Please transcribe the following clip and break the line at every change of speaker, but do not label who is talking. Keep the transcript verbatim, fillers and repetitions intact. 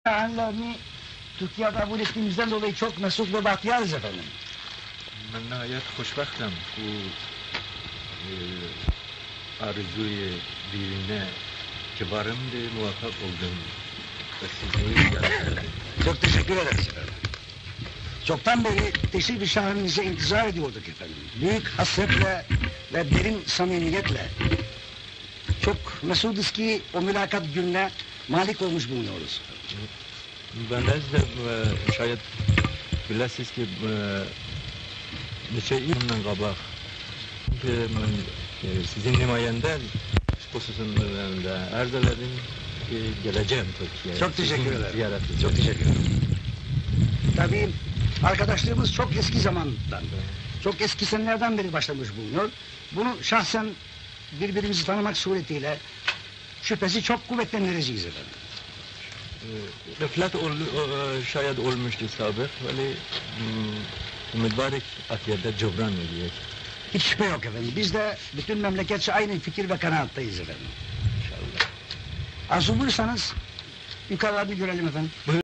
Şahanlarını Türkiye'ye kabul ettiğimizden dolayı çok mesut ve bahtiyarız efendim.
Ben nihayet hoşbahtim bu e, arzuyu birine kibarım diye muvaffak oldum. Ve sizi
Çok teşekkür ederiz efendim. Çoktan beri teşrif-i şahanınıza intizar ediyorduk efendim. Büyük hasretle ve derin samimiyetle. Çok mesuduz ki o mülakat gününe malik olmuş bulunuyoruz.
Ben de e, şayet biləsiniz ki e, neçə ildən qabaq ki, mən e, sizin nümayəndə xüsusunda arz elədim ki, geleceğim Türkiye'ye.
Çok teşekkür
Sizin
ederim.
ziyaretinize.
Çok teşekkür ederim. Tabii arkadaşlığımız çok eski zamandan, çok eski senelerden beri başlamış bulunuyor. Bunu şahsen birbirimizi tanımak suretiyle şüphesi çok kuvvetlendireceğiz efendim.
Rıflat ol, o, şayet olmuştu sabık, böyle mübarek akiyede cıvran edecek.
Hiç şüphe yok efendim. Biz de bütün memleketçe aynı fikir ve kanaattayız efendim.
İnşallah.
Arzu buyursanız yukarılarda görelim efendim.